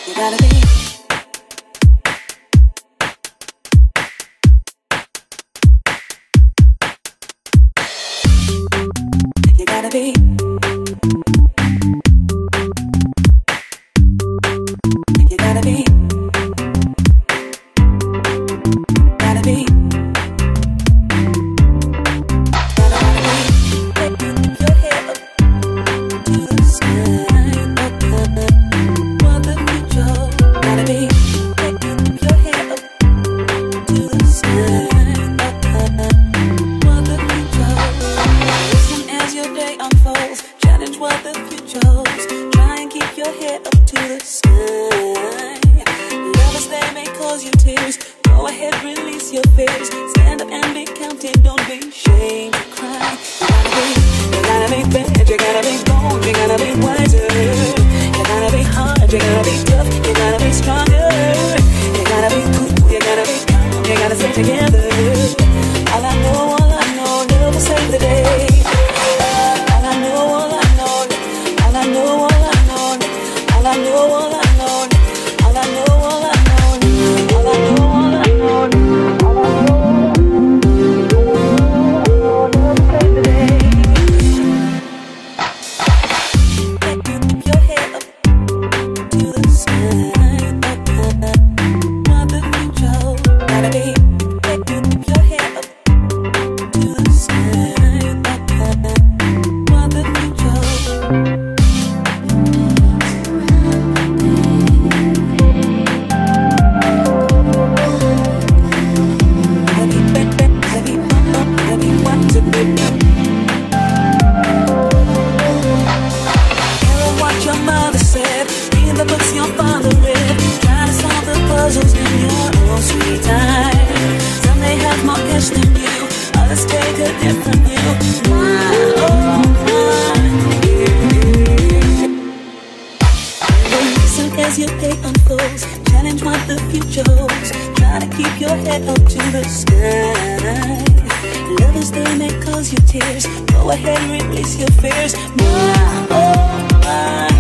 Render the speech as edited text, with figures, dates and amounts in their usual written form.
You gotta be. You gotta be. You gotta be. Gotta be. Go ahead, release your fears. Stand up and be counted, don't be ashamed to cry. You gotta be bad, you gotta be bold, you gotta be wiser. You gotta be hard, you gotta be tough, you gotta be stronger. You gotta be cool, you gotta be calm, you gotta stay together. All I know, never save the day. All I know, all I know, all I know, all I know, all I know, all I know, all I know, all I know. As your day unfolds, challenge what the future holds. Try to keep your head up to the sky. Lovers, they may cause you tears. Go ahead, release your fears. My, oh, my.